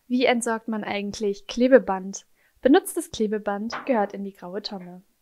Wie entsorgt man eigentlich Klebeband? Benutztes Klebeband gehört in die graue Tonne.